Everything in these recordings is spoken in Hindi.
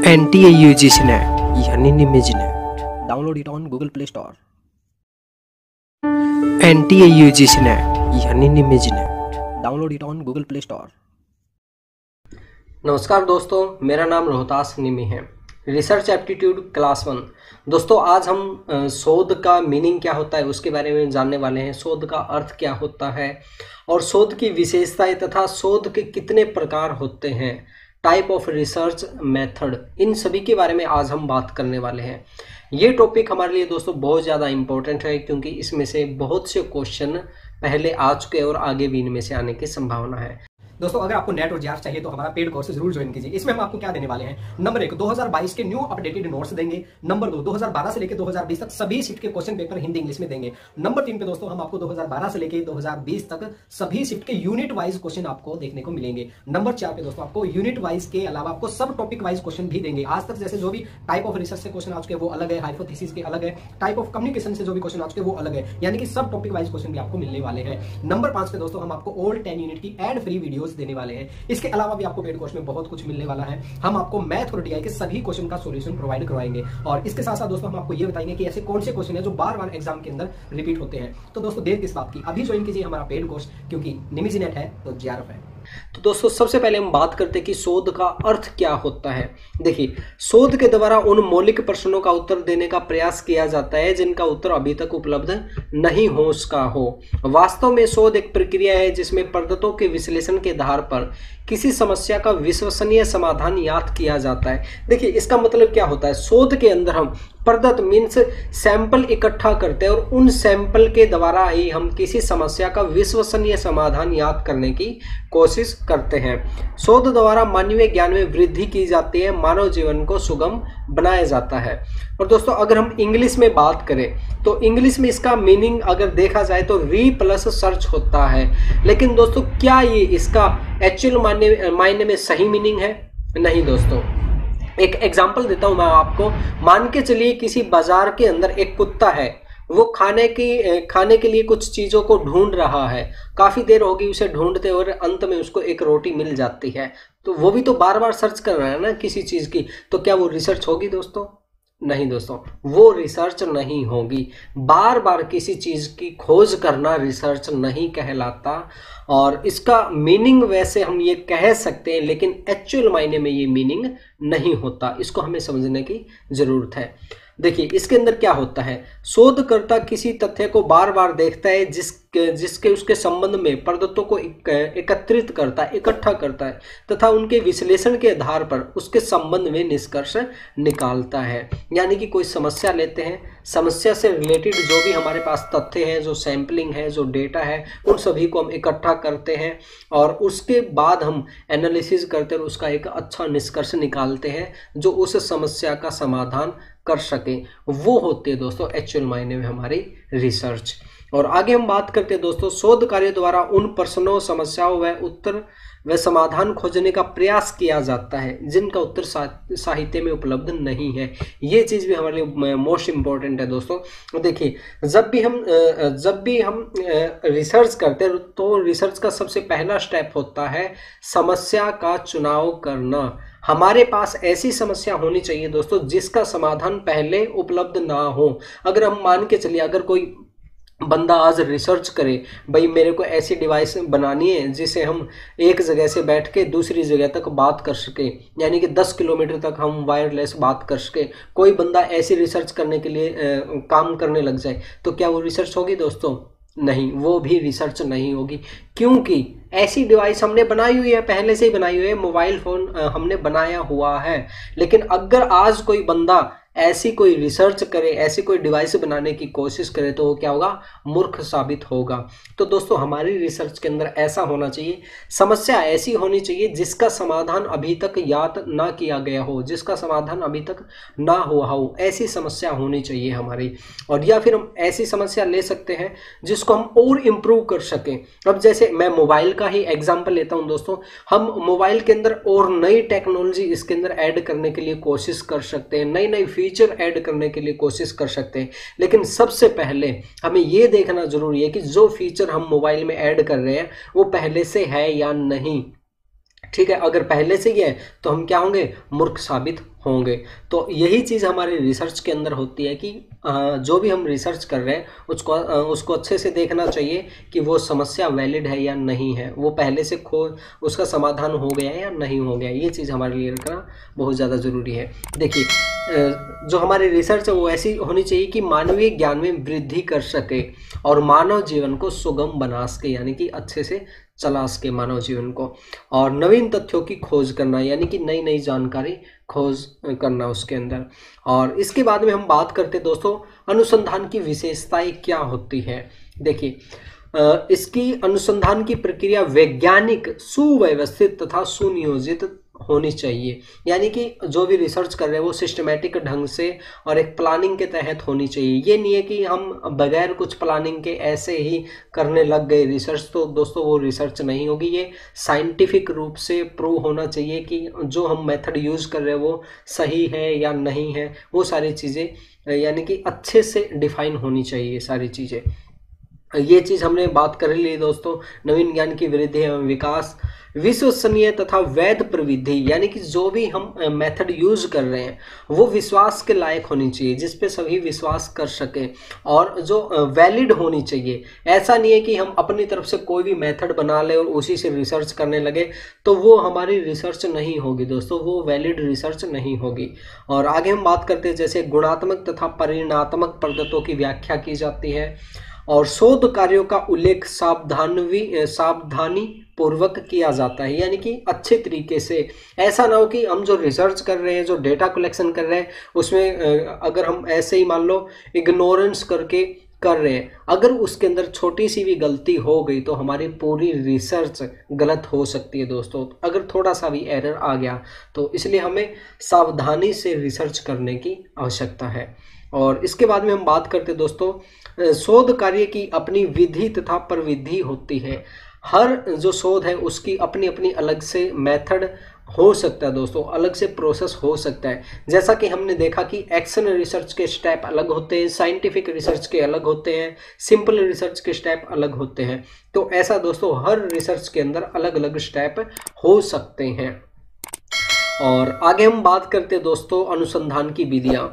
anti-UGC net यानी Nimi's net. Download it on Google Play Store. anti-UGC net यानी Nimi's net. Download it on Google Play Store. नमस्कार दोस्तों, मेरा नाम रोहतास निमी है। Research aptitude class 1। दोस्तों आज हम शोध का मीनिंग क्या होता है उसके बारे में जानने वाले हैं। शोध का अर्थ क्या होता है और शोध की विशेषताएं तथा शोध के कितने प्रकार होते हैं, टाइप ऑफ रिसर्च मेथड, इन सभी के बारे में आज हम बात करने वाले हैं। ये टॉपिक हमारे लिए दोस्तों बहुत ज़्यादा इम्पोर्टेंट है क्योंकि इसमें से बहुत से क्वेश्चन पहले आ चुके और आगे भी इनमें से आने की संभावना है। दोस्तों अगर आपको नेट और जीआरएफ चाहिए तो हमारा पेड कोर्स जरूर ज्वाइन कीजिए। इसमें हम आपको क्या देने वाले हैं, नंबर 1 2022 के न्यू अपडेटेड नोट्स देंगे। नंबर 2 2012 से लेकर 2020 तक सभी शिफ्ट के क्वेश्चन पेपर हिंदी इंग्लिश में देंगे। नंबर 3 पे दोस्तों हम आपको 2012 से लेकर 2020 तक सभी शिफ्ट के यूनिट वाइज क्वेश्चन आपको देखने को मिलेंगे। नंबर 4 पे दोस्तों आपको यूनिट वाइज के अलावा आपको सब टॉपिक वाइज क्वेश्चन भी देंगे। आज तक जैसे जो भी टाइप ऑफ रिसर्च से क्वेश्चन आ चुके हैं वो अलग है, हाइपोथेसिस के अलग है, टाइप ऑफ कम्युनिकेशन से जो भी क्वेश्चन आ चुके हैं वो अलग है, यानी कि सब टॉपिक वाइज क्वेश्चन भी आपको मिलने वाले हैं। नंबर 5 पे दोस्तों हम आपको ऑल 10 यूनिट की एड फ्री वीडियोस देने वाले हैं। इसके अलावा भी आपको पेड कोर्स में बहुत कुछ मिलने वाला है। हम आपको मैथ और डीआई के सभी क्वेश्चन का सॉल्यूशन प्रोवाइड करवाएंगे और इसके साथ साथ दोस्तों हम आपको ये बताएंगे कि ऐसे कौन से क्वेश्चन है जो बार बार एग्जाम के अंदर रिपीट होते हैं। तो दोस्तों देर किस बात की, अभी ज्वाइन कीजिए हमारा पेड कोर्स, क्योंकि निमिज नेट है तो जीआरएफ है। तो दोस्तों सबसे पहले हम बात करते हैं कि शोध का अर्थ क्या होता है। देखिए, शोध के द्वारा उन मौलिक प्रश्नों का उत्तर देने का प्रयास किया जाता है जिनका उत्तर अभी तक उपलब्ध नहीं हो सका हो। वास्तव में शोध एक प्रक्रिया है जिसमें पद्धतों के विश्लेषण के आधार पर किसी समस्या का विश्वसनीय समाधान याद किया जाता है। देखिए इसका मतलब क्या होता है, शोध के अंदर हम पद्धत मीन्स सैंपल इकट्ठा करते हैं और उन सैंपल के द्वारा ही हम किसी समस्या का विश्वसनीय समाधान याद करने की कोशिश करते हैं। शोध द्वारा मानवीय ज्ञान में वृद्धि की जाती है, मानव जीवन को सुगम बनाया जाता है। और दोस्तों अगर हम इंग्लिश में बात करें तो इंग्लिश में इसका मीनिंग अगर देखा जाए तो री प्लस सर्च होता है। लेकिन दोस्तों क्या ये इसका एक्चुअल मायने में सही मीनिंग है? नहीं दोस्तों। एक एग्जांपल देता हूं मैं आपको। मान के चलिए किसी बाजार के अंदर एक कुत्ता है, वो खाने के लिए कुछ चीज़ों को ढूंढ रहा है। काफ़ी देर होगी उसे ढूंढते और अंत में उसको एक रोटी मिल जाती है। तो वो भी तो बार बार सर्च कर रहा है ना किसी चीज़ की, तो क्या वो रिसर्च होगी दोस्तों? नहीं दोस्तों, वो रिसर्च नहीं होगी। बार बार किसी चीज़ की खोज करना रिसर्च नहीं कहलाता। और इसका मीनिंग वैसे हम ये कह सकते हैं लेकिन एक्चुअल मायने में ये मीनिंग नहीं होता। इसको हमें समझने की ज़रूरत है। देखिए इसके अंदर क्या होता है, शोधकर्ता किसी तथ्य को बार बार देखता है जिसके उसके संबंध में पद्धतों को एकत्रित करता है, इकट्ठा करता है तथा उनके विश्लेषण के आधार पर उसके संबंध में निष्कर्ष निकालता है। यानी कि कोई समस्या लेते हैं, समस्या से रिलेटेड जो भी हमारे पास तथ्य हैं, जो सैम्पलिंग है, जो डेटा है, उन सभी को हम इकट्ठा करते हैं और उसके बाद हम एनालिसिस करते हैं और उसका एक अच्छा निष्कर्ष निकालते हैं जो उस समस्या का समाधान कर सके। वो होते हैं दोस्तों एक्चुअल मायने में हमारी रिसर्च। और आगे हम बात करते हैं दोस्तों, शोध कार्य द्वारा उन प्रश्नों, समस्याओं व उत्तर व समाधान खोजने का प्रयास किया जाता है जिनका उत्तर साहित्य में उपलब्ध नहीं है। ये चीज़ भी हमारे लिए मोस्ट इम्पोर्टेंट है दोस्तों। देखिए जब भी हम रिसर्च करते हैं तो रिसर्च का सबसे पहला स्टेप होता है समस्या का चुनाव करना। हमारे पास ऐसी समस्या होनी चाहिए दोस्तों जिसका समाधान पहले उपलब्ध ना हो। अगर हम मान के चलिए, अगर कोई बंदा आज रिसर्च करे, भाई मेरे को ऐसी डिवाइस बनानी है जिसे हम एक जगह से बैठ के दूसरी जगह तक बात कर सके, यानी कि 10 किलोमीटर तक हम वायरलेस बात कर सके। कोई बंदा ऐसी रिसर्च करने के लिए काम करने लग जाए तो क्या वो रिसर्च होगी दोस्तों? नहीं, वो भी रिसर्च नहीं होगी, क्योंकि ऐसी डिवाइस हमने बनाई हुई है, पहले से ही बनाई हुई है, मोबाइल फ़ोन हमने बनाया हुआ है। लेकिन अगर आज कोई बंदा ऐसी कोई रिसर्च करे, ऐसी कोई डिवाइस बनाने की कोशिश करे तो वो क्या होगा? मूर्ख साबित होगा। तो दोस्तों हमारी रिसर्च के अंदर ऐसा होना चाहिए, समस्या ऐसी होनी चाहिए जिसका समाधान अभी तक याद ना किया गया हो, जिसका समाधान अभी तक ना हुआ हो, ऐसी समस्या होनी चाहिए हमारी। और या फिर हम ऐसी समस्या ले सकते हैं जिसको हम और इम्प्रूव कर सकें। अब जैसे मैं मोबाइल का ही एग्जाम्पल लेता हूँ दोस्तों, हम मोबाइल के अंदर और नई टेक्नोलॉजी इसके अंदर ऐड करने के लिए कोशिश कर सकते हैं, नई नई फीचर ऐड करने के लिए कोशिश कर सकते हैं। लेकिन सबसे पहले हमें यह देखना जरूरी है कि जो फीचर हम मोबाइल में ऐड कर रहे हैं वो पहले से है या नहीं। ठीक है। अगर पहले से ही है तो हम क्या होंगे, मूर्ख साबित होंगे। तो यही चीज़ हमारे रिसर्च के अंदर होती है कि जो भी हम रिसर्च कर रहे हैं उसको अच्छे से देखना चाहिए कि वो समस्या वैलिड है या नहीं है, वो पहले से उसका समाधान हो गया है या नहीं हो गया। ये चीज़ हमारे लिए रखना बहुत ज़्यादा ज़रूरी है। देखिए जो हमारी रिसर्च है वो ऐसी होनी चाहिए कि मानवीय ज्ञान में वृद्धि कर सके और मानव जीवन को सुगम बना सके, यानी कि अच्छे से चला सके मानव जीवन को, और नवीन तथ्यों की खोज करना, यानी कि नई नई जानकारी खोज करना उसके अंदर। और इसके बाद में हम बात करते हैं दोस्तों अनुसंधान की विशेषताएं क्या होती है। देखिए इसकी अनुसंधान की प्रक्रिया वैज्ञानिक, सुव्यवस्थित तथा सुनियोजित होनी चाहिए, यानी कि जो भी रिसर्च कर रहे हैं वो सिस्टमेटिक ढंग से और एक प्लानिंग के तहत होनी चाहिए। ये नहीं है कि हम बगैर कुछ प्लानिंग के ऐसे ही करने लग गए रिसर्च, तो दोस्तों वो रिसर्च नहीं होगी। ये साइंटिफिक रूप से प्रूव होना चाहिए कि जो हम मेथड यूज़ कर रहे हैं वो सही है या नहीं है, वो सारी चीज़ें यानी कि अच्छे से डिफाइन होनी चाहिए सारी चीज़ें। ये चीज़ हमने बात कर ली दोस्तों। नवीन ज्ञान की वृद्धि एवं विकास, विश्वसनीय तथा वैध प्रविधि, यानी कि जो भी हम मेथड यूज कर रहे हैं वो विश्वास के लायक होनी चाहिए, जिस पे सभी विश्वास कर सकें, और जो वैलिड होनी चाहिए। ऐसा नहीं है कि हम अपनी तरफ से कोई भी मेथड बना ले और उसी से रिसर्च करने लगे, तो वो हमारी रिसर्च नहीं होगी दोस्तों, वो वैलिड रिसर्च नहीं होगी। और आगे हम बात करते हैं जैसे गुणात्मक तथा परिणात्मक पद्धतों की व्याख्या की जाती है, और शोध कार्यों का उल्लेख सावधानी पूर्वक किया जाता है, यानी कि अच्छे तरीके से। ऐसा ना हो कि हम जो रिसर्च कर रहे हैं, जो डेटा कलेक्शन कर रहे हैं, उसमें अगर हम ऐसे ही मान लो इग्नोरेंस करके कर रहे हैं, अगर उसके अंदर छोटी सी भी गलती हो गई तो हमारी पूरी रिसर्च गलत हो सकती है दोस्तों, अगर थोड़ा सा भी एरर आ गया तो। इसलिए हमें सावधानी से रिसर्च करने की आवश्यकता है। और इसके बाद में हम बात करते हैं दोस्तों शोध कार्य की अपनी विधि तथा प्रविधि होती है। हर जो शोध है उसकी अपनी अपनी अलग से मेथड हो सकता है दोस्तों, अलग से प्रोसेस हो सकता है। जैसा कि हमने देखा कि एक्शन रिसर्च के स्टेप अलग होते हैं, साइंटिफिक रिसर्च के अलग होते हैं, सिंपल रिसर्च के स्टेप अलग होते हैं। तो ऐसा दोस्तों हर रिसर्च के अंदर अलग अलग स्टेप हो सकते हैं। और आगे हम बात करते हैं दोस्तों अनुसंधान की विधियां।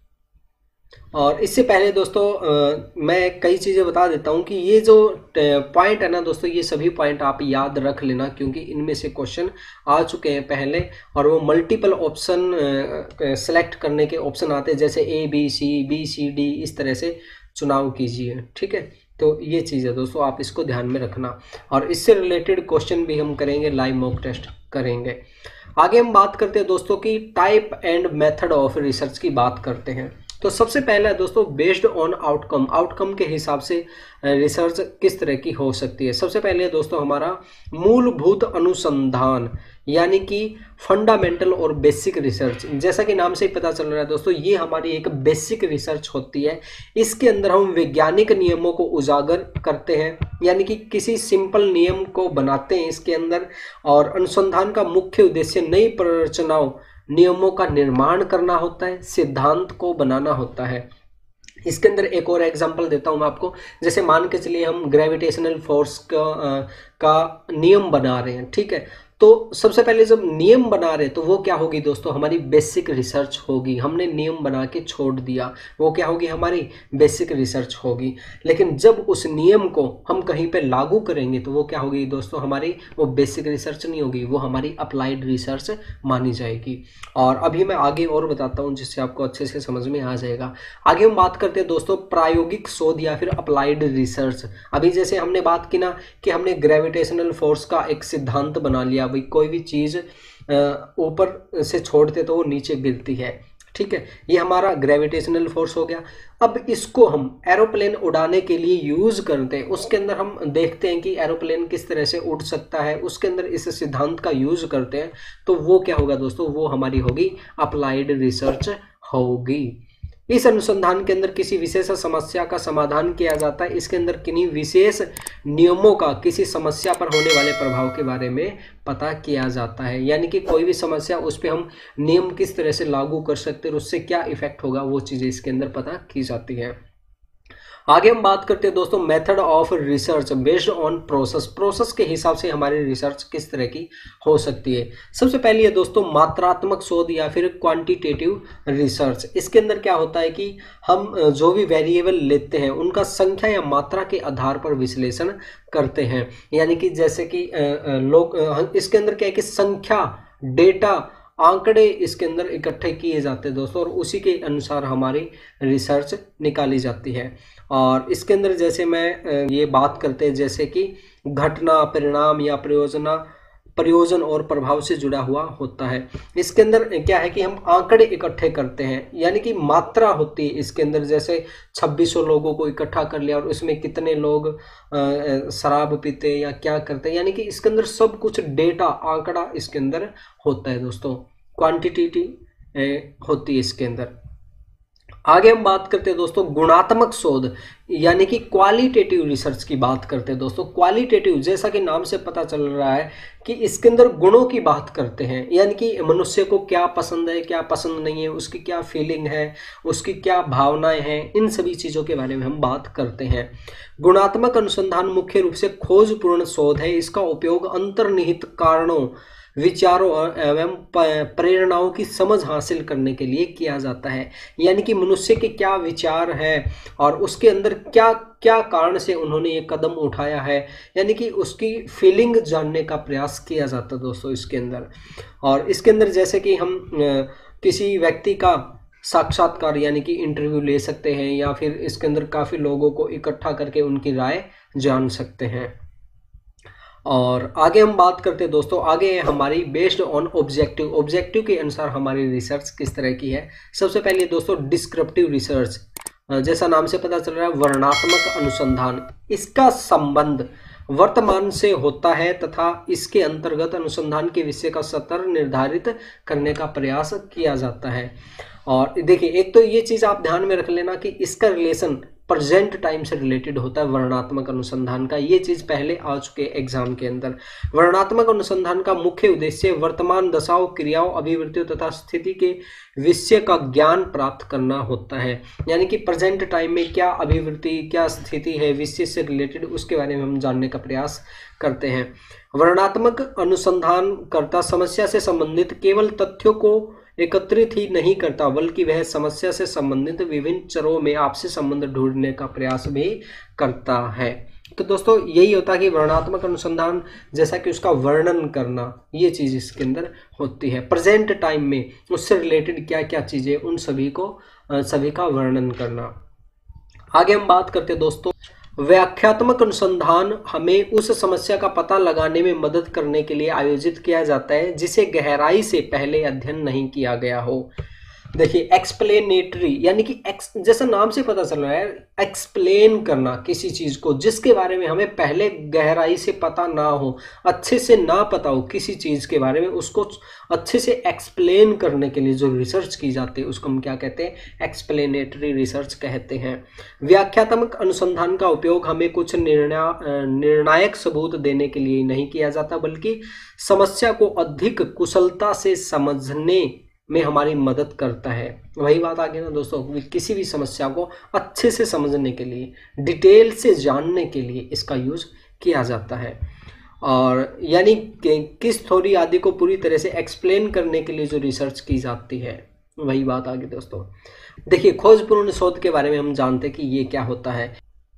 और इससे पहले दोस्तों मैं कई चीज़ें बता देता हूं कि ये जो पॉइंट है ना दोस्तों, ये सभी पॉइंट आप याद रख लेना, क्योंकि इनमें से क्वेश्चन आ चुके हैं पहले, और वो मल्टीपल ऑप्शन सेलेक्ट करने के ऑप्शन आते हैं, जैसे B, C, D, इस तरह से चुनाव कीजिए। ठीक है, तो ये चीज़ है दोस्तों, आप इसको ध्यान में रखना। और इससे रिलेटेड क्वेश्चन भी हम करेंगे, लाइव मॉक टेस्ट करेंगे। आगे हम बात करते हैं दोस्तों की type and method of research की बात करते हैं। तो सबसे पहला है दोस्तों बेस्ड ऑन आउटकम, आउटकम के हिसाब से रिसर्च किस तरह की हो सकती है। सबसे पहले दोस्तों हमारा मूलभूत अनुसंधान, यानी कि फंडामेंटल और बेसिक रिसर्च। जैसा कि नाम से ही पता चल रहा है दोस्तों, ये हमारी एक बेसिक रिसर्च होती है। इसके अंदर हम वैज्ञानिक नियमों को उजागर करते हैं, यानी कि किसी सिंपल नियम को बनाते हैं इसके अंदर। और अनुसंधान का मुख्य उद्देश्य नई संरचनाओं, नियमों का निर्माण करना होता है, सिद्धांत को बनाना होता है। इसके अंदर एक और एग्जांपल देता हूं मैं आपको। जैसे मान के चलिए हम ग्रेविटेशनल फोर्स का नियम बना रहे हैं, ठीक है। तो सबसे पहले जब नियम बना रहे तो वो क्या होगी दोस्तों, हमारी बेसिक रिसर्च होगी। हमने नियम बना के छोड़ दिया, वो क्या होगी, हमारी बेसिक रिसर्च होगी। लेकिन जब उस नियम को हम कहीं पे लागू करेंगे तो वो क्या होगी दोस्तों, हमारी वो बेसिक रिसर्च नहीं होगी, वो हमारी अप्लाइड रिसर्च मानी जाएगी। और अभी मैं आगे और बताता हूँ जिससे आपको अच्छे से समझ में आ जाएगा। आगे हम बात करते हैं दोस्तों प्रायोगिक शोध या फिर अप्लाइड रिसर्च। अभी जैसे हमने बात की ना कि हमने ग्रेविटेशनल फोर्स का एक सिद्धांत बना लिया, भाई कोई भी चीज़ ऊपर से छोड़ते तो वो नीचे गिरती है, ठीक है। ये हमारा ग्रेविटेशनल फोर्स हो गया। अब इसको हम एरोप्लेन उड़ाने के लिए यूज करते हैं। उसके अंदर हम देखते हैं कि एरोप्लेन किस तरह से उड़ सकता है, उसके अंदर इस सिद्धांत का यूज करते हैं। तो वो क्या होगा दोस्तों, वो हमारी होगी अप्लाइड रिसर्च होगी। इस अनुसंधान के अंदर किसी विशेष समस्या का समाधान किया जाता है। इसके अंदर किन्हीं विशेष नियमों का किसी समस्या पर होने वाले प्रभाव के बारे में पता किया जाता है, यानी कि कोई भी समस्या उस पर हम नियम किस तरह से लागू कर सकते हैं और उससे क्या इफेक्ट होगा, वो चीज़ें इसके अंदर पता की जाती है। आगे हम बात करते हैं दोस्तों method of research based on process. Process के हिसाब से हमारी रिसर्च किस तरह की हो सकती है। सबसे पहले है दोस्तों मात्रात्मक शोध या फिर क्वांटिटेटिव रिसर्च। इसके अंदर क्या होता है कि हम जो भी वेरिएबल लेते हैं उनका संख्या या मात्रा के आधार पर विश्लेषण करते हैं। यानी कि जैसे कि लोग इसके अंदर क्या है कि संख्या, डेटा, आंकड़े इसके अंदर इकट्ठे किए जाते हैं दोस्तों, और उसी के अनुसार हमारी रिसर्च निकाली जाती है। और इसके अंदर जैसे मैं ये बात करते हैं जैसे कि घटना, परिणाम या प्रयोजन और प्रभाव से जुड़ा हुआ होता है। इसके अंदर क्या है कि हम आंकड़े इकट्ठे करते हैं, यानी कि मात्रा होती है इसके अंदर। जैसे 2600 लोगों को इकट्ठा कर लिया और उसमें कितने लोग शराब पीते या क्या करते हैं, यानी कि इसके अंदर सब कुछ डेटा, आंकड़ा इसके अंदर होता है दोस्तों। क्वांटिटी होती है इसके अंदर। आगे हम बात करते हैं दोस्तों गुणात्मक शोध यानी कि क्वालिटेटिव रिसर्च की बात करते हैं दोस्तों। क्वालिटेटिव जैसा कि नाम से पता चल रहा है कि इसके अंदर गुणों की बात करते हैं, यानी कि मनुष्य को क्या पसंद है, क्या पसंद नहीं है, उसकी क्या फीलिंग है, उसकी क्या भावनाएं हैं, इन सभी चीज़ों के बारे में हम बात करते हैं। गुणात्मक अनुसंधान मुख्य रूप से खोजपूर्ण शोध है। इसका उपयोग अंतर्निहित कारणों, विचारों एवं प्रेरणाओं की समझ हासिल करने के लिए किया जाता है। यानी कि मनुष्य के क्या विचार है और उसके अंदर क्या क्या कारण से उन्होंने ये कदम उठाया है, यानी कि उसकी फीलिंग जानने का प्रयास किया जाता है दोस्तों इसके अंदर। और इसके अंदर जैसे कि हम किसी व्यक्ति का साक्षात्कार यानी कि इंटरव्यू ले सकते हैं, या फिर इसके अंदर काफ़ी लोगों को इकट्ठा करके उनकी राय जान सकते हैं। और आगे हम बात करते हैं दोस्तों, आगे है हमारी बेस्ड ऑन ऑब्जेक्टिव। ऑब्जेक्टिव के अनुसार हमारी रिसर्च किस तरह की है। सबसे पहले दोस्तों डिस्क्रिप्टिव रिसर्च, जैसा नाम से पता चल रहा है वर्णनात्मक अनुसंधान। इसका संबंध वर्तमान से होता है तथा इसके अंतर्गत अनुसंधान के विषय का स्तर निर्धारित करने का प्रयास किया जाता है। और देखिए एक तो ये चीज़ आप ध्यान में रख लेना कि इसका रिलेशन प्रेजेंट टाइम से रिलेटेड होता है वर्णनात्मक अनुसंधान का। ये चीज़ पहले आ चुके एग्जाम के अंदर। वर्णनात्मक अनुसंधान का मुख्य उद्देश्य वर्तमान दशाओं, क्रियाओं, अभिवृत्तियों तथा स्थिति के विषय का ज्ञान प्राप्त करना होता है। यानी कि प्रेजेंट टाइम में क्या अभिवृत्ति, क्या स्थिति है विषय से रिलेटेड, उसके बारे में हम जानने का प्रयास करते हैं। वर्णनात्मक अनुसंधान करता समस्या से संबंधित केवल तथ्यों को एकत्रित ही नहीं करता, बल्कि वह समस्या से संबंधित विभिन्न चरों में आपसी संबंध ढूंढने का प्रयास भी करता है। तो दोस्तों यही होता है कि वर्णनात्मक अनुसंधान जैसा कि उसका वर्णन करना, ये चीज़ इसके अंदर होती है। प्रेजेंट टाइम में उससे रिलेटेड क्या क्या चीज़ें, उन सभी का वर्णन करना। आगे हम बात करते हैं दोस्तों व्याख्यात्मक अनुसंधान हमें उस समस्या का पता लगाने में मदद करने के लिए आयोजित किया जाता है जिसे गहराई से पहले अध्ययन नहीं किया गया हो। देखिए एक्सप्लेनेटरी यानी कि जैसा नाम से पता चल रहा है, एक्सप्लेन करना किसी चीज़ को जिसके बारे में हमें पहले गहराई से पता ना हो, अच्छे से ना पता हो किसी चीज़ के बारे में, उसको अच्छे से एक्सप्लेन करने के लिए जो रिसर्च की जाती है उसको हम क्या कहते हैं, एक्सप्लेनेटरी रिसर्च कहते हैं। व्याख्यात्मक अनुसंधान का उपयोग हमें कुछ निर्णायक सबूत देने के लिए नहीं किया जाता, बल्कि समस्या को अधिक कुशलता से समझने में हमारी मदद करता है। वही बात आ गई ना दोस्तों, किसी भी समस्या को अच्छे से समझने के लिए, डिटेल से जानने के लिए इसका यूज किया जाता है। और यानी किस थ्योरी आदि को पूरी तरह से एक्सप्लेन करने के लिए जो रिसर्च की जाती है, वही बात आ गई दोस्तों। देखिए खोजपूर्ण शोध के बारे में हम जानते हैं कि ये क्या होता है।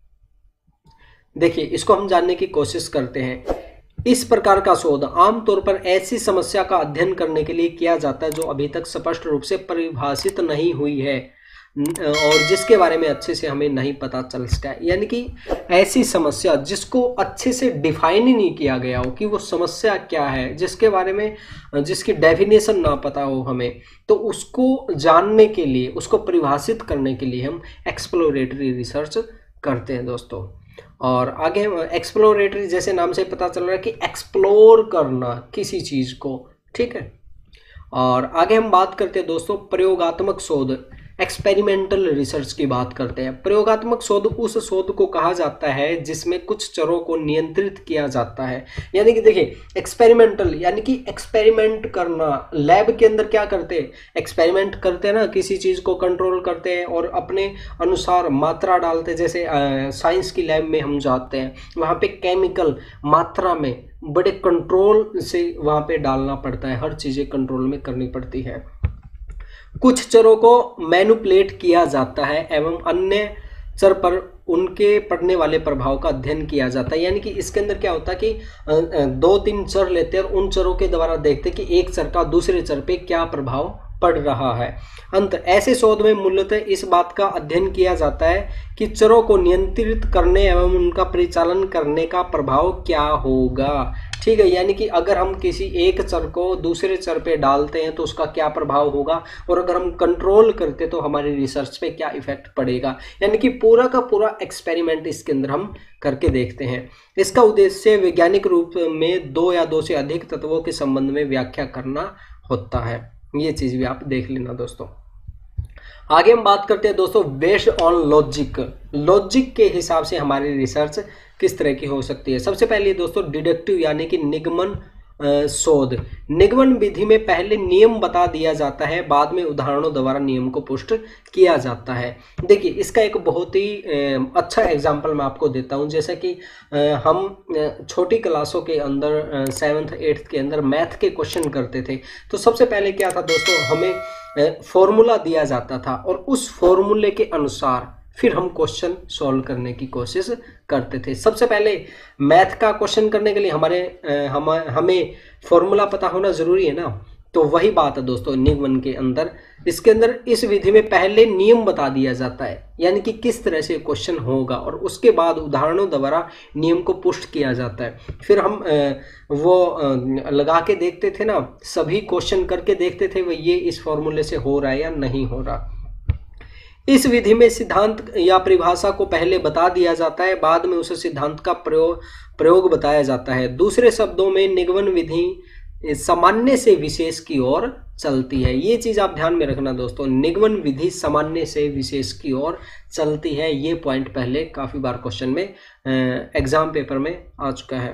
देखिए इसको हम जानने की कोशिश करते हैं। इस प्रकार का शोध आमतौर पर ऐसी समस्या का अध्ययन करने के लिए किया जाता है जो अभी तक स्पष्ट रूप से परिभाषित नहीं हुई है और जिसके बारे में अच्छे से हमें नहीं पता चल सका। यानी कि ऐसी समस्या जिसको अच्छे से डिफाइन ही नहीं किया गया हो कि वो समस्या क्या है, जिसके बारे में जिसकी डेफिनेशन ना पता हो हमें, तो उसको जानने के लिए, उसको परिभाषित करने के लिए हम एक्सप्लोरेटरी रिसर्च करते हैं दोस्तों। और आगे एक्सप्लोरेटरी जैसे नाम से पता चल रहा है कि एक्सप्लोर करना किसी चीज़ को, ठीक है। और आगे हम बात करते हैं दोस्तों प्रयोगात्मक शोध, एक्सपेरिमेंटल रिसर्च की बात करते हैं। प्रयोगात्मक शोध उस शोध को कहा जाता है जिसमें कुछ चरों को नियंत्रित किया जाता है। यानी कि देखिए एक्सपेरिमेंटल यानी कि एक्सपेरिमेंट करना, लैब के अंदर क्या करते हैं, एक्सपेरिमेंट करते हैं ना, किसी चीज को कंट्रोल करते हैं और अपने अनुसार मात्रा डालते हैं। जैसे साइंस की लैब में हम जाते हैं, वहाँ पे केमिकल मात्रा में बड़े कंट्रोल से वहाँ पे डालना पड़ता है, हर चीजें कंट्रोल में करनी पड़ती है। कुछ चरों को मैनिपुलेट किया जाता है एवं अन्य चर पर उनके पड़ने वाले प्रभाव का अध्ययन किया जाता है। यानी कि इसके अंदर क्या होता है कि 2-3 चर लेते हैं और उन चरों के द्वारा देखते हैं कि एक चर का दूसरे चर पे क्या प्रभाव पड़ रहा है। अंत ऐसे शोध में मूलतः इस बात का अध्ययन किया जाता है कि चरों को नियंत्रित करने एवं उनका परिचालन करने का प्रभाव क्या होगा। ठीक है, यानी कि अगर हम किसी एक चर को दूसरे चर पे डालते हैं तो उसका क्या प्रभाव होगा, और अगर हम कंट्रोल करते तो हमारी रिसर्च पे क्या इफेक्ट पड़ेगा। यानी कि पूरा का पूरा एक्सपेरिमेंट इसके अंदर हम करके देखते हैं। इसका उद्देश्य वैज्ञानिक रूप में 2 या 2 से अधिक तत्वों के संबंध में व्याख्या करना होता है। ये चीज भी आप देख लेना दोस्तों। आगे हम बात करते हैं दोस्तों बेस्ड ऑन लॉजिक। लॉजिक के हिसाब से हमारी रिसर्च किस तरह की हो सकती है। सबसे पहले दोस्तों डिडक्टिव यानी कि निगमन शोध। निगमन विधि में पहले नियम बता दिया जाता है, बाद में उदाहरणों द्वारा नियम को पुष्ट किया जाता है। देखिए इसका एक बहुत ही अच्छा एग्जाम्पल मैं आपको देता हूं। जैसा कि हम छोटी क्लासों के अंदर 7th 8th के अंदर मैथ के क्वेश्चन करते थे, तो सबसे पहले क्या था दोस्तों, हमें फॉर्मूला दिया जाता था और उस फॉर्मूले के अनुसार फिर हम क्वेश्चन सॉल्व करने की कोशिश करते थे। सबसे पहले मैथ का क्वेश्चन करने के लिए हमें फॉर्मूला पता होना जरूरी है ना। तो वही बात है दोस्तों निगमन के अंदर। इसके अंदर इस विधि में पहले नियम बता दिया जाता है, यानी कि किस तरह से क्वेश्चन होगा, और उसके बाद उदाहरणों द्वारा नियम को पुष्ट किया जाता है। फिर हम वो लगा के देखते थे ना, सभी क्वेश्चन करके देखते थे वो ये इस फॉर्मूले से हो रहा है या नहीं हो रहा। इस विधि में सिद्धांत या परिभाषा को पहले बता दिया जाता है, बाद में उस सिद्धांत का प्रयोग बताया जाता है। दूसरे शब्दों में निगमन विधि सामान्य से विशेष की ओर चलती है। ये चीज आप ध्यान में रखना दोस्तों, निगमन विधि सामान्य से विशेष की ओर चलती है। ये पॉइंट पहले काफी बार क्वेश्चन में एग्जाम पेपर में आ चुका है।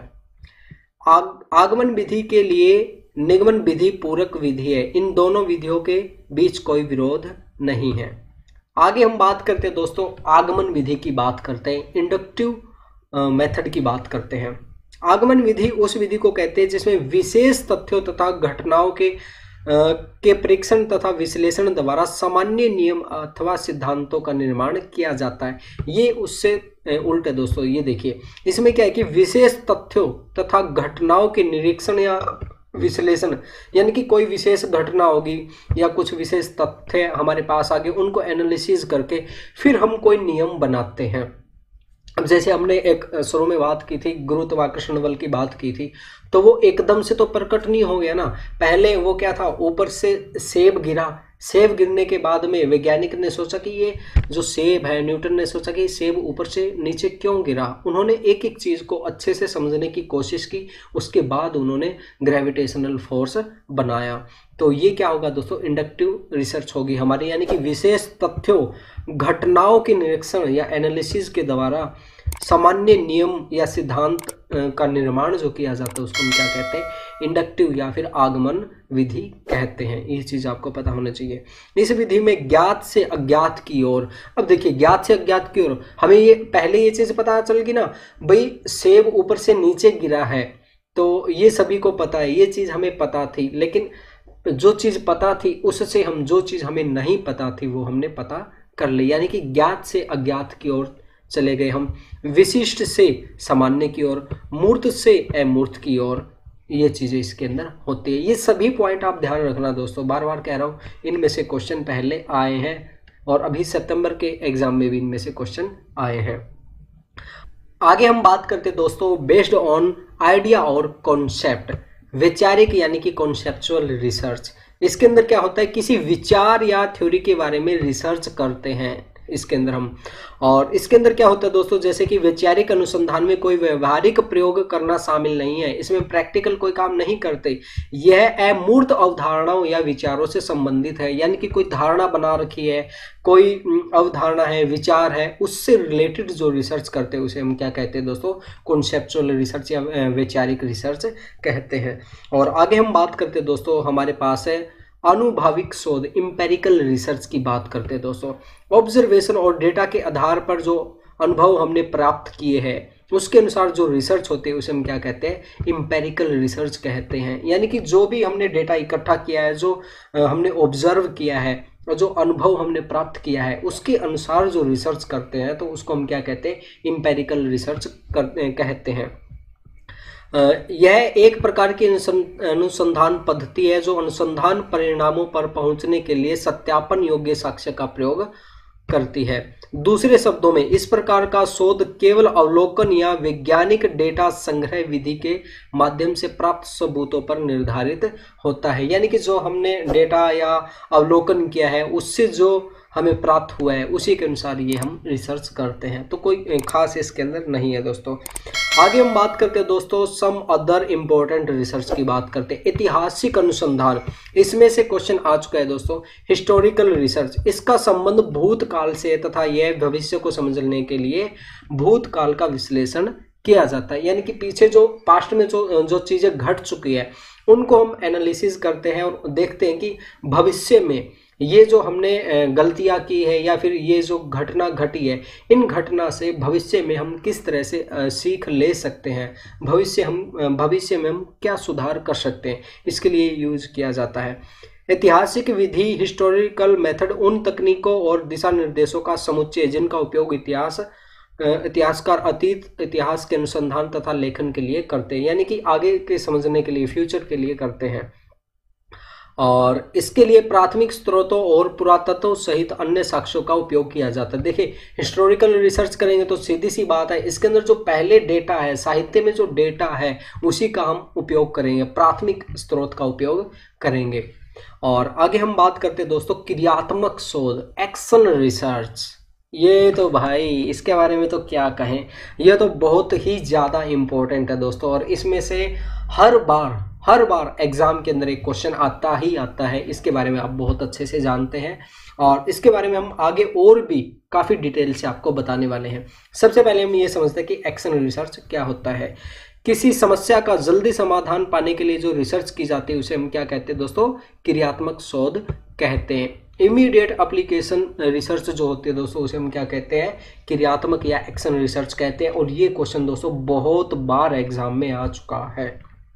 आगमन विधि के लिए निगमन विधि पूरक विधि है। इन दोनों विधियों के बीच कोई विरोध नहीं है। आगे हम बात करते हैं दोस्तों आगमन विधि की बात करते हैं, इंडक्टिव मेथड की बात करते हैं। आगमन विधि उस विधि को कहते हैं जिसमें विशेष तथ्यों तथा घटनाओं के परीक्षण तथा विश्लेषण द्वारा सामान्य नियम अथवा सिद्धांतों का निर्माण किया जाता है। ये उससे उल्ट है दोस्तों। ये देखिए इसमें क्या है कि विशेष तथ्यों तथा घटनाओं के निरीक्षण या विश्लेषण, यानी कि कोई विशेष घटना होगी या कुछ विशेष तथ्य हमारे पास आ गए, उनको एनालिसिस करके फिर हम कोई नियम बनाते हैं। अब जैसे हमने एक शुरू में बात की थी, गुरुत्वाकर्षण बल की बात की थी, तो वो एकदम से तो प्रकट नहीं हो गया ना। पहले वो क्या था, ऊपर से सेब गिरा, सेब गिरने के बाद में वैज्ञानिक ने सोचा कि ये जो सेब है, न्यूटन ने सोचा कि सेब ऊपर से नीचे क्यों गिरा। उन्होंने एक एक चीज को अच्छे से समझने की कोशिश की, उसके बाद उन्होंने ग्रेविटेशनल फोर्स बनाया। तो ये क्या होगा दोस्तों, इंडक्टिव रिसर्च होगी हमारी, यानी कि विशेष तथ्यों घटनाओं के निरीक्षण या एनालिसिस के द्वारा सामान्य नियम या सिद्धांत का निर्माण जो किया जाता है उसको हम क्या कहते हैं, इंडक्टिव या फिर आगमन विधि कहते हैं। ये चीज आपको पता होना चाहिए। इस विधि में ज्ञात से अज्ञात की ओर, अब देखिए ज्ञात से अज्ञात की ओर हमें ये पहले ये चीज पता चल गई ना, भाई सेब ऊपर से नीचे गिरा है, तो ये सभी को पता है, ये चीज हमें पता थी। लेकिन जो चीज पता थी उससे हम जो चीज हमें नहीं पता थी वो हमने पता कर ली, यानी कि ज्ञात से अज्ञात की ओर चले गए हम, विशिष्ट से सामान्य की ओर, मूर्त से अमूर्त की ओर। ये चीजें इसके अंदर होती है। ये सभी पॉइंट आप ध्यान रखना दोस्तों, बार बार कह रहा हूँ, इनमें से क्वेश्चन पहले आए हैं और अभी सितंबर के एग्जाम में भी इनमें से क्वेश्चन आए हैं। आगे हम बात करते हैं दोस्तों बेस्ड ऑन आइडिया और कॉन्सेप्ट, वैचारिक यानी कि कॉन्सेप्चुअल रिसर्च। इसके अंदर क्या होता है, किसी विचार या थ्योरी के बारे में रिसर्च करते हैं, इसके अंदर हम। और इसके अंदर क्या होता है दोस्तों, जैसे कि वैचारिक अनुसंधान में कोई व्यवहारिक प्रयोग करना शामिल नहीं है, इसमें प्रैक्टिकल कोई काम नहीं करते। यह अमूर्त अवधारणाओं या विचारों से संबंधित है, यानी कि कोई धारणा बना रखी है, कोई अवधारणा है, विचार है, उससे रिलेटेड जो रिसर्च करते हैं उसे हम क्या कहते हैं दोस्तों, कॉन्सेप्चुअल रिसर्च या वैचारिक रिसर्च कहते हैं। और आगे हम बात करते हैं दोस्तों, हमारे पास है आनुभविक शोध, इंपेरिकल रिसर्च की बात करते हैं दोस्तों। ऑब्जर्वेशन और डेटा के आधार पर जो अनुभव हमने प्राप्त किए हैं उसके अनुसार जो रिसर्च होती है उसे हम क्या कहते हैं, इंपेरिकल रिसर्च कहते हैं। यानी कि जो भी हमने डेटा इकट्ठा किया है, जो हमने ऑब्जर्व किया है और जो अनुभव हमने प्राप्त किया है उसके अनुसार जो रिसर्च करते हैं तो उसको हम क्या कहते हैं, इंपेरिकल रिसर्च कहते हैं। यह एक प्रकार की अनुसंधान पद्धति है जो अनुसंधान परिणामों पर पहुंचने के लिए सत्यापन योग्य साक्ष्य का प्रयोग करती है। दूसरे शब्दों में इस प्रकार का शोध केवल अवलोकन या वैज्ञानिक डेटा संग्रह विधि के माध्यम से प्राप्त सबूतों पर निर्धारित होता है। यानी कि जो हमने डेटा या अवलोकन किया है उससे जो हमें प्राप्त हुआ है उसी के अनुसार ये हम रिसर्च करते हैं, तो कोई खास इसके अंदर नहीं है दोस्तों। आगे हम बात करते हैं दोस्तों सम अदर इम्पोर्टेंट रिसर्च की बात करते हैं। ऐतिहासिक अनुसंधान, इसमें से क्वेश्चन आ चुका है दोस्तों। हिस्टोरिकल रिसर्च, इसका संबंध भूतकाल से तथा यह भविष्य को समझने के लिए भूतकाल का विश्लेषण किया जाता है। यानी कि पीछे जो पास्ट में जो चीजें घट चुकी है उनको हम एनालिसिस करते हैं और देखते हैं कि भविष्य में ये जो हमने गलतियां की है या फिर ये जो घटना घटी है, इन घटना से भविष्य में हम किस तरह से सीख ले सकते हैं, भविष्य में हम क्या सुधार कर सकते हैं, इसके लिए यूज किया जाता है। ऐतिहासिक विधि, हिस्टोरिकल मेथड उन तकनीकों और दिशा निर्देशों का समुच्चय जिनका उपयोग इतिहासकार अतीत इतिहास के अनुसंधान तथा लेखन के लिए करते हैं, यानी कि आगे के समझने के लिए, फ्यूचर के लिए करते हैं। और इसके लिए प्राथमिक स्रोतों और पुरातत्व सहित अन्य साक्ष्यों का उपयोग किया जाता है। देखिए हिस्टोरिकल रिसर्च करेंगे तो सीधी सी बात है, इसके अंदर जो पहले डेटा है, साहित्य में जो डेटा है उसी का हम उपयोग करेंगे, प्राथमिक स्रोत का उपयोग करेंगे। और आगे हम बात करते हैं दोस्तों क्रियात्मक शोध, एक्शन रिसर्च। ये तो भाई इसके बारे में तो क्या कहें, यह तो बहुत ही ज़्यादा इम्पोर्टेंट है दोस्तों। और इसमें से हर बार एग्जाम के अंदर एक क्वेश्चन आता ही आता है, इसके बारे में आप बहुत अच्छे से जानते हैं और इसके बारे में हम आगे और भी काफ़ी डिटेल से आपको बताने वाले हैं। सबसे पहले हम ये समझते हैं कि एक्शन रिसर्च क्या होता है। किसी समस्या का जल्दी समाधान पाने के लिए जो रिसर्च की जाती है उसे हम क्या कहते हैं दोस्तों, क्रियात्मक शोध कहते हैं। इमीडिएट एप्लीकेशन रिसर्च जो होती है दोस्तों उसे हम क्या कहते हैं, क्रियात्मक या एक्शन रिसर्च कहते हैं। और ये क्वेश्चन दोस्तों बहुत बार एग्जाम में आ चुका है।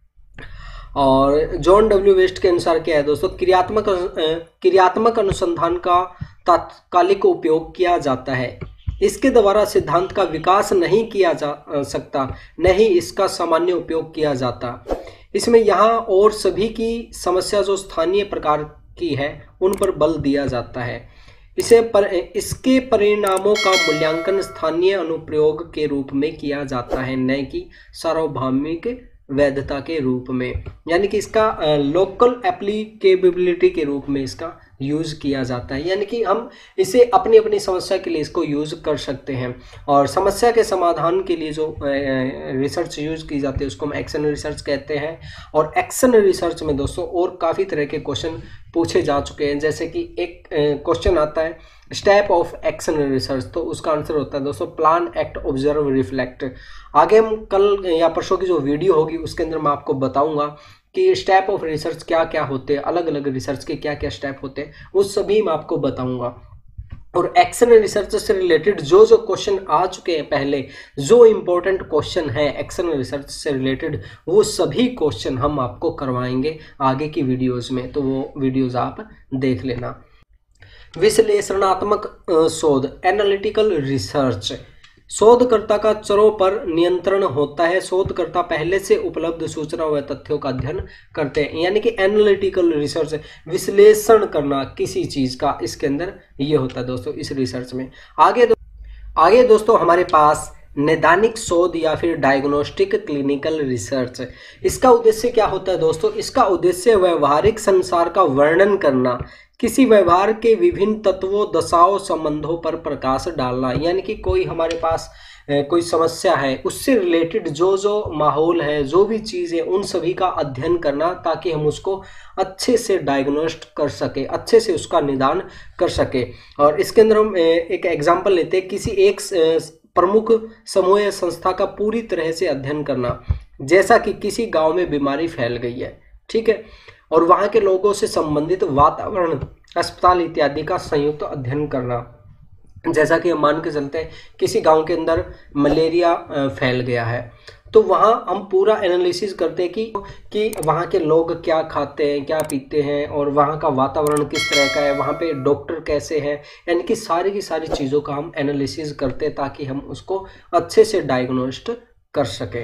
और जॉन डब्ल्यू वेस्ट के अनुसार क्या है दोस्तों, क्रियात्मक अनुसंधान का तात्कालिक उपयोग किया जाता है। इसके द्वारा सिद्धांत का विकास नहीं किया जा सकता, नहीं इसका सामान्य उपयोग किया जाता। इसमें यहाँ और सभी की समस्या जो स्थानीय प्रकार की है उन पर बल दिया जाता है। इसके परिणामों का मूल्यांकन स्थानीय अनुप्रयोग के रूप में किया जाता है, न कि सार्वभौमिक वैधता के रूप में। यानी कि इसका लोकल एप्लीकेबिलिटी के रूप में इसका यूज किया जाता है, यानी कि हम इसे अपनी अपनी समस्या के लिए इसको यूज कर सकते हैं। और समस्या के समाधान के लिए जो रिसर्च यूज की जाती है उसको हम एक्शन रिसर्च कहते हैं। और एक्शन रिसर्च में दोस्तों और काफ़ी तरह के क्वेश्चन पूछे जा चुके हैं, जैसे कि एक क्वेश्चन आता है स्टेप ऑफ एक्शन रिसर्च, तो उसका आंसर होता है दोस्तों प्लान, एक्ट, ऑब्जर्व, रिफ्लेक्ट। आगे हम कल या परसों की जो वीडियो होगी उसके अंदर मैं आपको बताऊंगा कि स्टेप ऑफ रिसर्च क्या क्या होते हैं, अलग अलग रिसर्च के क्या क्या स्टेप होते हैं, वो सभी मैं आपको बताऊंगा। और एक्शन रिसर्च से रिलेटेड जो जो क्वेश्चन आ चुके हैं पहले, जो इम्पोर्टेंट क्वेश्चन है एक्शन रिसर्च से रिलेटेड, वो सभी क्वेश्चन हम आपको करवाएंगे आगे की वीडियोस में, तो वो वीडियोस आप देख लेना। विश्लेषणात्मक शोध, एनालिटिकल रिसर्च, शोधकर्ता का चरों पर नियंत्रण होता है। शोधकर्ता पहले से उपलब्ध सूचना व तथ्यों का अध्ययन करते हैं, यानी कि एनालिटिकल रिसर्च, विश्लेषण करना किसी चीज का, इसके अंदर ये होता है दोस्तों इस रिसर्च में। आगे दोस्तों हमारे पास नैदानिक शोध या फिर डायग्नोस्टिक क्लिनिकल रिसर्च। इसका उद्देश्य क्या होता है दोस्तों? इसका उद्देश्य व्यवहारिक संसार का वर्णन करना, किसी व्यवहार के विभिन्न तत्वों, दशाओं, संबंधों पर प्रकाश डालना। यानी कि कोई हमारे पास कोई समस्या है, उससे रिलेटेड जो जो माहौल है, जो भी चीज़ है, उन सभी का अध्ययन करना, ताकि हम उसको अच्छे से डायग्नोस्ट कर सके, अच्छे से उसका निदान कर सके। और इसके अंदर हम एक एग्जांपल लेते हैं, किसी एक प्रमुख समूह या संस्था का पूरी तरह से अध्ययन करना, जैसा कि किसी गांव में बीमारी फैल गई है, ठीक है, और वहाँ के लोगों से संबंधित वातावरण, अस्पताल इत्यादि का संयुक्त अध्ययन करना। जैसा कि हम मान के चलते हैं किसी गांव के अंदर मलेरिया फैल गया है, तो वहाँ हम पूरा एनालिसिस करते हैं कि वहाँ के लोग क्या खाते हैं, क्या पीते हैं, और वहाँ का वातावरण किस तरह का है, वहाँ पे डॉक्टर कैसे हैं, यानी कि सारी की सारी चीज़ों का हम एनालिसिस करते हैं ताकि हम उसको अच्छे से डायग्नोस्ट कर सकें।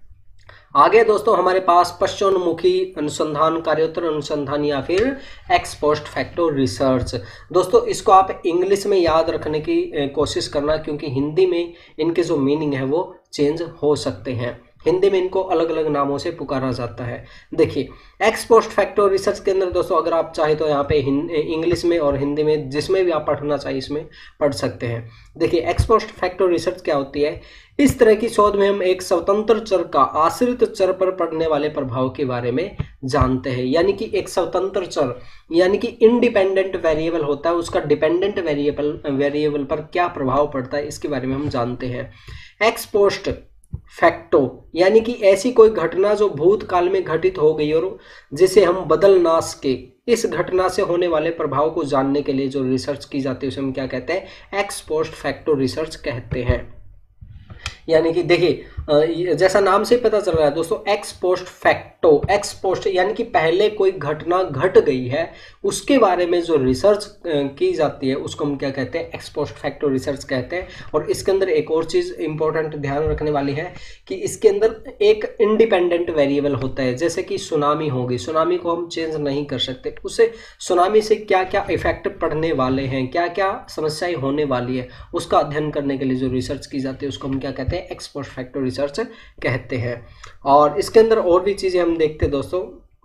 आगे दोस्तों हमारे पास पश्चिमोन्मुखी अनुसंधान, कार्योत्तर अनुसंधान या फिर एक्स पोस्ट फैक्टो रिसर्च। दोस्तों इसको आप इंग्लिश में याद रखने की कोशिश करना, क्योंकि हिंदी में इनके जो मीनिंग है वो चेंज हो सकते हैं। हिंदी में इनको अलग अलग नामों से पुकारा जाता है। देखिए एक्स पोस्ट फैक्टो रिसर्च के अंदर दोस्तों अगर आप चाहे तो यहाँ पे इंग्लिश में और हिंदी में जिसमें भी आप पढ़ना चाहिए इसमें पढ़ सकते हैं। देखिए एक्स पोस्ट फैक्टो रिसर्च क्या होती है? इस तरह की शोध में हम एक स्वतंत्र चर का आश्रित चर पर पड़ने वाले प्रभाव के बारे में जानते हैं। यानी कि एक स्वतंत्र चर यानी कि इंडिपेंडेंट वेरिएबल होता है, उसका डिपेंडेंट वेरिएबल पर क्या प्रभाव पड़ता है इसके बारे में हम जानते हैं। एक्स पोस्ट फैक्टो यानी कि ऐसी कोई घटना जो भूतकाल में घटित हो गई और जिसे हम बदल ना सके, इस घटना से होने वाले प्रभाव को जानने के लिए जो रिसर्च की जाती है उसे हम क्या कहते हैं? एक्स पोस्ट फैक्टो रिसर्च कहते हैं। यानी कि देखिए जैसा नाम से पता चल रहा है दोस्तों, ex post facto, ex post यानी कि पहले कोई घटना घट गई है उसके बारे में जो रिसर्च की जाती है उसको हम क्या कहते हैं? एक्स पोस्ट फैक्टो रिसर्च कहते हैं। और इसके अंदर एक और चीज़ इंपॉर्टेंट ध्यान रखने वाली है कि इसके अंदर एक इंडिपेंडेंट वेरिएबल होता है। जैसे कि सुनामी होगी, सुनामी को हम चेंज नहीं कर सकते, उसे सुनामी से क्या क्या इफेक्ट पड़ने वाले हैं, क्या क्या समस्याएं होने वाली है, उसका अध्ययन करने के लिए जो रिसर्च की जाती है उसको हम क्या कहते हैं? एक्स पोस्ट फैक्टो रिसर्च कहते हैं। और इसके अंदर और भी चीज़ें हम देखते हैं दोस्तों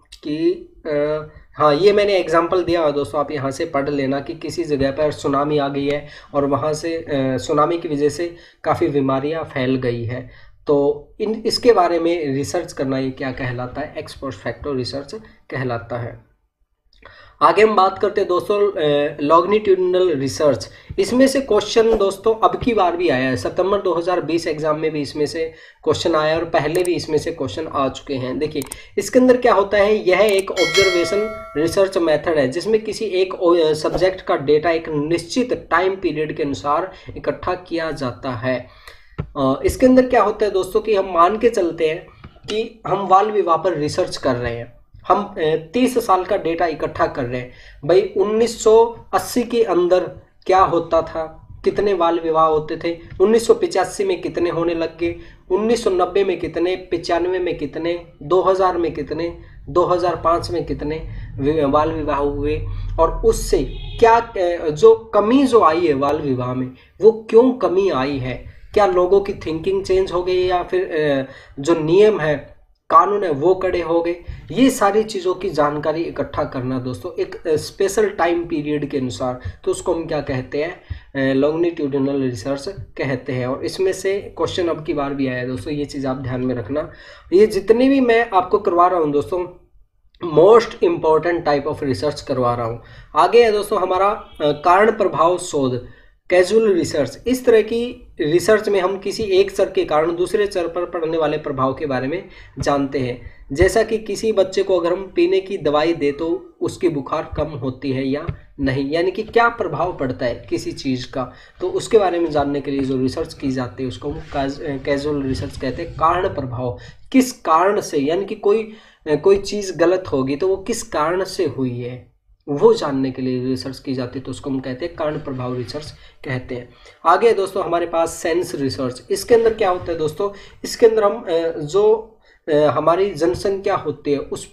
कि हाँ, ये मैंने एग्जांपल दिया है दोस्तों, आप यहाँ से पढ़ लेना कि किसी जगह पर सुनामी आ गई है और वहाँ से सुनामी की वजह से काफ़ी बीमारियाँ फैल गई है, तो इसके बारे में रिसर्च करना ये क्या कहलाता है? एक्स पोस्ट फैक्टो रिसर्च कहलाता है। आगे हम बात करते हैं दोस्तों लॉन्गिट्यूडिनल रिसर्च। इसमें से क्वेश्चन दोस्तों अब की बार भी आया है, सितंबर 2020 एग्जाम में भी इसमें से क्वेश्चन आया और पहले भी इसमें से क्वेश्चन आ चुके हैं। देखिए इसके अंदर क्या होता है, यह एक ऑब्जर्वेशन रिसर्च मेथड है जिसमें किसी एक सब्जेक्ट का डेटा एक निश्चित टाइम पीरियड के अनुसार इकट्ठा किया जाता है। इसके अंदर क्या होता है दोस्तों कि हम मान के चलते हैं कि हम बाल विवाह पर रिसर्च कर रहे हैं, हम 30 साल का डेटा इकट्ठा कर रहे हैं। भाई 1980 के अंदर क्या होता था, कितने बाल विवाह होते थे, 1985 में कितने होने लग गए, 1990 में कितने, 95 में कितने, 2000 में कितने, 2005 में कितने बाल विवाह हुए, और उससे क्या जो कमी जो आई है बाल विवाह में वो क्यों कमी आई है, क्या लोगों की थिंकिंग चेंज हो गई या फिर जो नियम है, कानून है वो कड़े हो गए। ये सारी चीज़ों की जानकारी इकट्ठा करना दोस्तों एक स्पेशल टाइम पीरियड के अनुसार, तो उसको हम क्या कहते हैं? लॉन्गिट्यूडिनल रिसर्च कहते हैं। और इसमें से क्वेश्चन अब की बार भी आया है दोस्तों, ये चीज़ आप ध्यान में रखना। ये जितने भी मैं आपको करवा रहा हूँ दोस्तों most important type of research करवा रहा हूँ। आगे है दोस्तों हमारा कारण प्रभाव शोध, कैजुअल रिसर्च। इस तरह की रिसर्च में हम किसी एक चर के कारण दूसरे चर पर पड़ने वाले प्रभाव के बारे में जानते हैं। जैसा कि किसी बच्चे को अगर हम पीने की दवाई दे तो उसकी बुखार कम होती है या नहीं, यानी कि क्या प्रभाव पड़ता है किसी चीज़ का, तो उसके बारे में जानने के लिए जो रिसर्च की जाती है उसको हम कैजुअल रिसर्च कहते हैं। कारण प्रभाव, किस कारण से, यानी कि कोई चीज़ गलत होगी तो वो किस कारण से हुई है वो जानने के लिए रिसर्च की जाती है, तो उसको हम कहते हैं कारण प्रभाव रिसर्च कहते हैं। आगे दोस्तों हमारे पास सेंस रिसर्च। इसके अंदर क्या होता है दोस्तों, इसके अंदर हम जो हमारी जनसंख्या होती है उस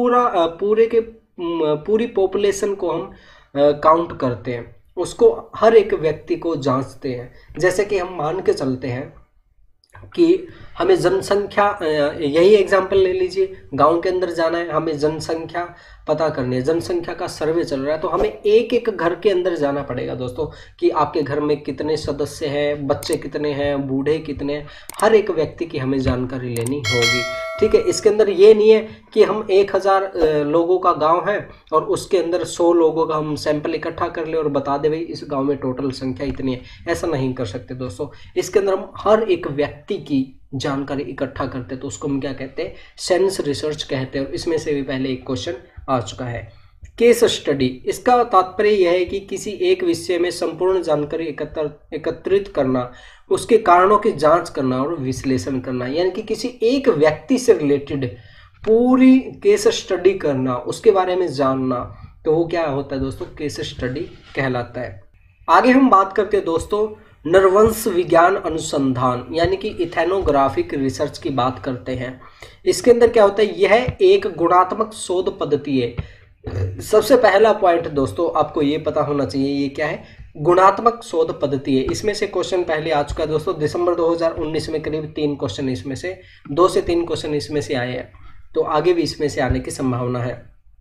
पूरी पॉपुलेशन को हम काउंट करते हैं, उसको हर एक व्यक्ति को जांचते हैं। जैसे कि हम मान के चलते हैं कि हमें जनसंख्या, यही एग्जाम्पल ले लीजिए, गांव के अंदर जाना है, हमें जनसंख्या पता करनी है, जनसंख्या का सर्वे चल रहा है, तो हमें एक एक घर के अंदर जाना पड़ेगा दोस्तों कि आपके घर में कितने सदस्य हैं, बच्चे कितने हैं, बूढ़े कितने हैं, हर एक व्यक्ति की हमें जानकारी लेनी होगी। ठीक है, इसके अंदर ये नहीं है कि हम 1000 लोगों का गांव है और उसके अंदर 100 लोगों का हम सैंपल इकट्ठा कर ले और बता दे भाई इस गांव में टोटल संख्या इतनी है। ऐसा नहीं कर सकते दोस्तों। इसके अंदर हम हर एक व्यक्ति की जानकारी इकट्ठा करते हैं, तो उसको हम क्या कहते हैं, सेंस रिसर्च कहते हैं। और इसमें से भी पहले एक क्वेश्चन आ चुका है। केस स्टडी, इसका तात्पर्य यह है कि किसी एक विषय में संपूर्ण जानकारी एकत्रित करना, उसके कारणों की जांच करना और विश्लेषण करना, यानी कि किसी एक व्यक्ति से रिलेटेड पूरी केस स्टडी करना, उसके बारे में जानना, तो वो क्या होता है दोस्तों, केस स्टडी कहलाता है। आगे हम बात करते हैं दोस्तों नरवंश विज्ञान अनुसंधान, यानी कि इथेनोग्राफिक रिसर्च की बात करते हैं। इसके अंदर क्या होता है, यह एक गुणात्मक शोध पद्धति है। सबसे पहला पॉइंट दोस्तों आपको ये पता होना चाहिए, ये क्या है, गुणात्मक शोध पद्धति है। इसमें से क्वेश्चन पहले आ चुका है दोस्तों, दिसंबर 2019 में करीब 3 क्वेश्चन इसमें से 2 से 3 क्वेश्चन इसमें से आए हैं, तो आगे भी इसमें से आने की संभावना है।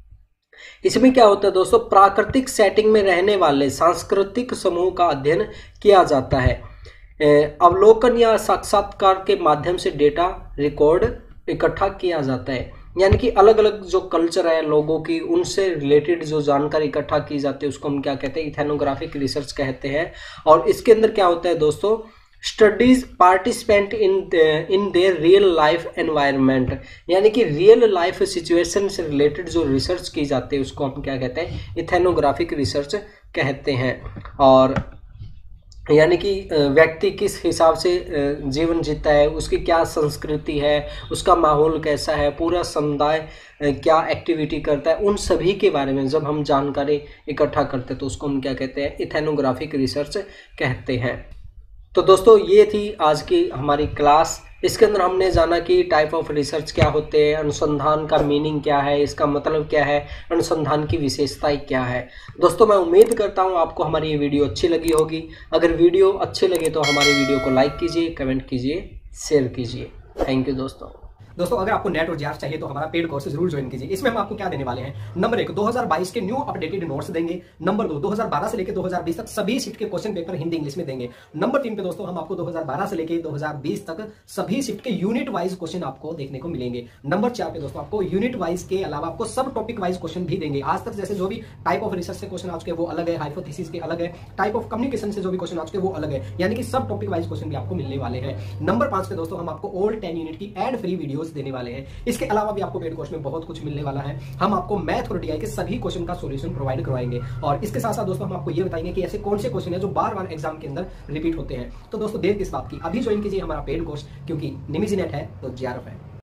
इसमें क्या होता है दोस्तों, प्राकृतिक सेटिंग में रहने वाले सांस्कृतिक समूह का अध्ययन किया जाता है। अवलोकन या साक्षात्कार के माध्यम से डेटा रिकॉर्ड इकट्ठा किया जाता है, यानी कि अलग अलग जो कल्चर है लोगों की, उनसे रिलेटेड जो जानकारी इकट्ठा की जाती है उसको हम क्या कहते हैं, इथेनोग्राफिक रिसर्च कहते हैं। और इसके अंदर क्या होता है दोस्तों, studies participant in their real life environment, यानी कि रियल लाइफ सिचुएशन से रिलेटेड जो रिसर्च की जाती है उसको हम क्या कहते हैं, इथेनोग्राफिक रिसर्च कहते हैं। और यानी कि व्यक्ति किस हिसाब से जीवन जीता है, उसकी क्या संस्कृति है, उसका माहौल कैसा है, पूरा समुदाय क्या एक्टिविटी करता है, उन सभी के बारे में जब हम जानकारी इकट्ठा करते हैं तो उसको हम क्या कहते हैं, इथेनोग्राफिक रिसर्च कहते हैं। तो दोस्तों ये थी आज की हमारी क्लास। इसके अंदर हमने जाना कि टाइप ऑफ रिसर्च क्या होते हैं, अनुसंधान का मीनिंग क्या है, इसका मतलब क्या है, अनुसंधान की विशेषताएं क्या है। दोस्तों मैं उम्मीद करता हूं आपको हमारी ये वीडियो अच्छी लगी होगी। अगर वीडियो अच्छी लगे तो हमारी वीडियो को लाइक कीजिए, कमेंट कीजिए, शेयर कीजिए। थैंक यू दोस्तों। अगर आपको नेट और जीएस चाहिए तो हमारा पेड कोर्स जरूर ज्वाइन कीजिए। इसमें हम आपको क्या देने वाले हैं, नंबर 1 2022 के न्यू अपडेटेड नोट्स देंगे। नंबर 2 2012 से लेकर 2020 तक सभी शिफ्ट के क्वेश्चन पेपर हिंदी इंग्लिश में देंगे। नंबर 3 पे दोस्तों हम आपको 2012 से लेकर 2020 तक सभी शिफ्ट के यूनिट वाइज क्वेश्चन आपको देखने को मिलेंगे। नंबर 4 पे दोस्तों आपको यूनिट वाइज के अलावा आपको सब टॉपिक वाइज क्वेश्चन भी देंगे। आज तक जैसे जो भी टाइप ऑफ रिसर्च से क्वेश्चन आ चुके वो अलग है, हाइपोथेसिस के अलग है, टाइप ऑफ कम्युनिकेशन से जो भी क्वेश्चन आ चुके वो अलग है, यानी कि सब टॉपिक वाइज क्वेश्चन भी आपको मिलने वाले हैं। नंबर 5 पे दोस्तों हम आपको ऑल 10 यूनिट की एड फ्री वीडियोस देने वाले हैं। इसके अलावा भी आपको पेड कोर्स में बहुत कुछ मिलने वाला है। हम आपको मैथ और डीआई के सभी क्वेश्चन का सॉल्यूशन प्रोवाइड करवाएंगे और इसके साथ साथ दोस्तों हम आपको ये बताएंगे कि ऐसे कौन से क्वेश्चन है जो बार बार एग्जाम के अंदर रिपीट होते हैं। तो दोस्तों देर किस बात की, अभी ज्वाइन कीजिए हमारा पेड कोर्स, क्योंकि निमिजी नेट है तो जेआरएफ है।